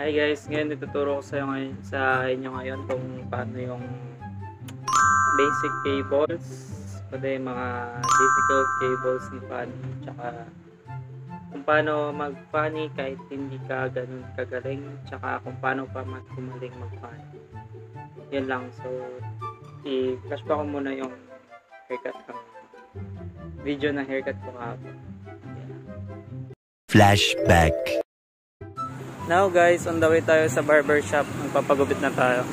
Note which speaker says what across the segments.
Speaker 1: Hi guys, ngayon ituturo ko sa inyo ngayon kung paano yung basic cables, pati mga difficult cables ni Fanny, tsaka kung paano mag-Fanny kahit hindi ka ganun kagaling, tsaka kung paano pa mas gumaling mag-Fanny. Yan lang. So i-flashback ko muna yung haircut ng video na haircut ko kahapon.
Speaker 2: Flashback.
Speaker 1: Now guys, on the way tayo sa barber shop. Magpapagupit na tayo.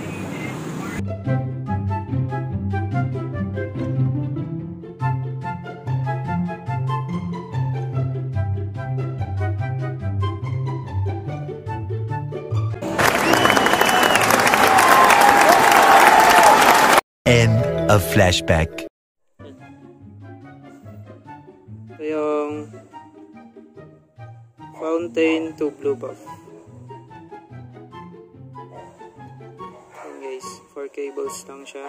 Speaker 2: End of flashback.
Speaker 1: Ito yung fountain to blue buff. Guys, 4 cables lang siya.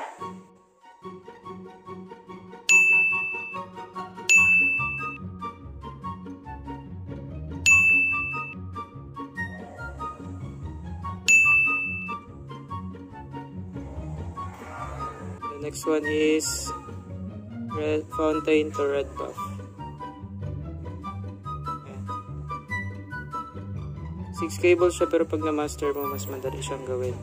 Speaker 1: The next one is red fountain to red buff. 6 cables siya, pero pag na-master mo, mas madali siyang gawin.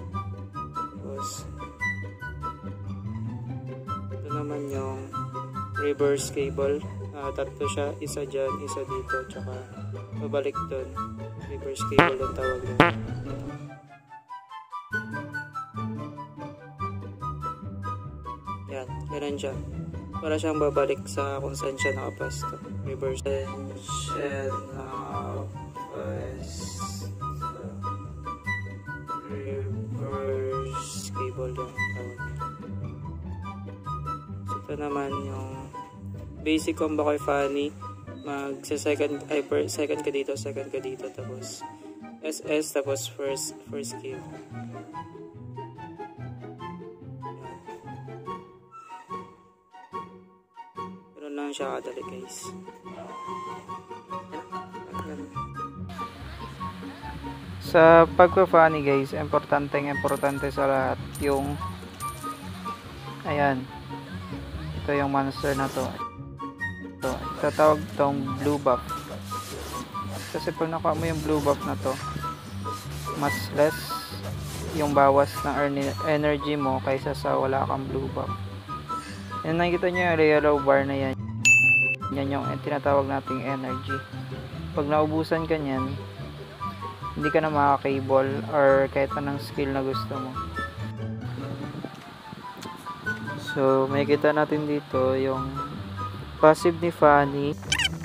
Speaker 1: Ito naman yung reverse cable. Tatlo siya, isa dyan, isa dito, tsaka pabalik dun. Reverse cable yung tawag nito. Yan, ganun siya. Para siyang babalik sa kung saan siya nakapasto. Reverse siya reverse cable yung tawag. So, ito naman yung basic combo kay Fanny. Second ka dito, second ka dito, tapos SS, tapos first cube. Ganun lang siya kadali guys. Sa pagpa-Fanny guys, importante sa lahat yung ayan, ito yung monster na to. Ito tawag tong blue buff, kasi pag nakuha mo yung blue buff na to, mas less yung bawas ng energy mo kaysa sa wala kang blue buff. Yan, nakikita nyo yung yellow bar na yan, yan yung tinatawag nating energy. Pag naubusan ka nyan, hindi ka na makaka-cable or kahit anong skill na gusto mo. So, makikita natin dito yung passive ni Fanny.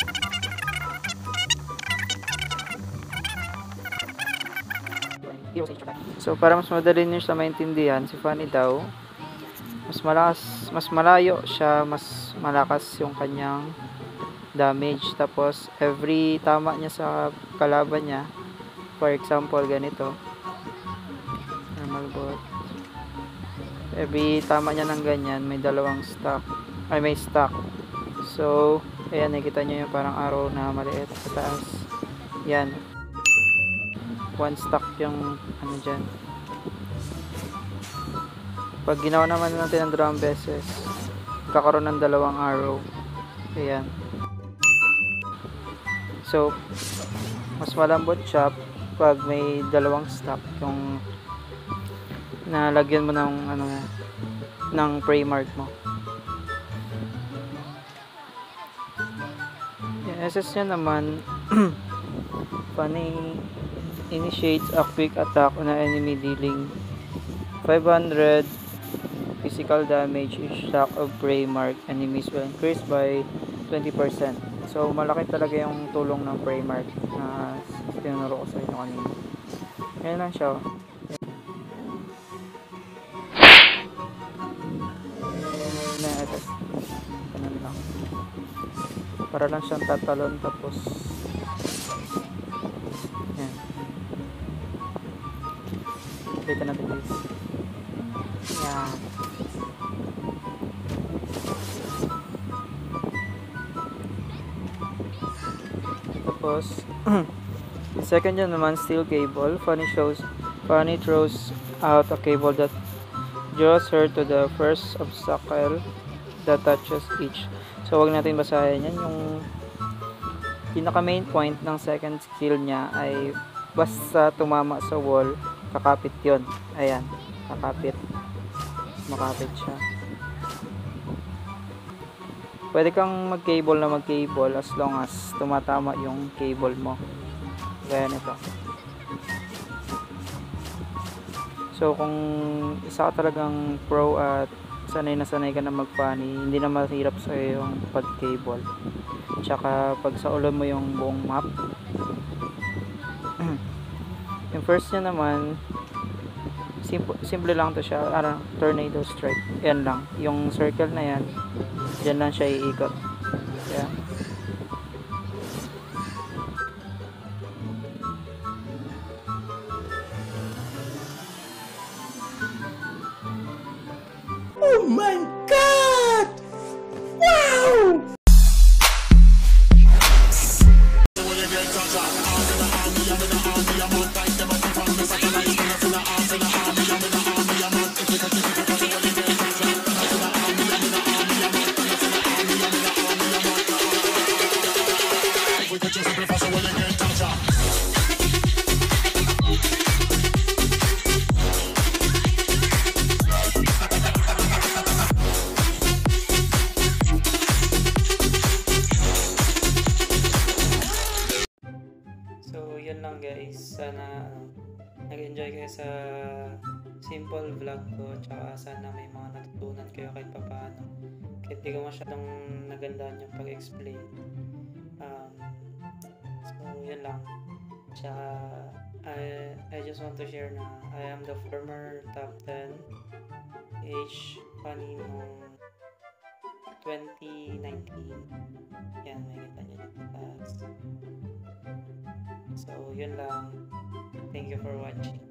Speaker 1: So, para mas madali nyo siya maintindihan, si Fanny daw, mas malayo siya, mas malakas yung kanyang damage. Tapos, every tama niya sa kalaban niya, for example, ganito. Normal bot. Every tama niya ng ganyan, may dalawang stack. Ay, may stack. So, ayan, nakikita niyo yung parang arrow na maliit sa taas. Yan. One stack yung ano dyan. Pag ginawa naman natin ng 2 beses, kakaroon ng 2 arrow. Ayan. So, mas malambot siya pag may 2 stack, yung nalagyan mo ng ano, ng prey mark mo. Yung SS niya naman Fanny initiates a quick attack on an enemy, dealing 500 physical damage. Each stack of prey mark enemies will increase by 20%. So, malaki talaga yung tulong ng prey mark na tinuro ko sa inyo kanina. Ngayon lang siya. Ganun lang. Para lang siyang tatalon, tapos yan. Kita natin guys. Yan. Tapos second yun naman, steel cable. Funny throws out a cable that draws her to the first obstacle that touches each. So, wag natin basahin yan. Yung pinaka main point ng second skill niya ay basta tumama sa wall, kakapit yon. Ayan, kakapit. Makapit siya. Pwede kang mag-cable na mag-cable as long as tumatama yung cable mo. Gaya nito. So, kung isa ka talagang pro at sanay na sanay ka na mag-funny, hindi na mahirap sa'yo yung pag-cable. Tsaka, pag sa ulo mo yung buong map. Yung first niya naman, simple lang to siya. Tornado strike. Yan lang. Yung circle na yan, dyan lang siya iikot. Yan.
Speaker 2: Oh my God! Wow!
Speaker 1: So, yun lang guys. Sana nag-enjoy kayo sa simple vlog ko. Tsaka sana may mga natutunan kayo kahit papaano. Kahit di ko masyadong nagandaan yung pag-explain. So, yun lang. Tsaka, I just want to share na I am the former top 10 age funny nung 2019. Yan, may kita nyo dyan. So, yun lang. Thank you for watching.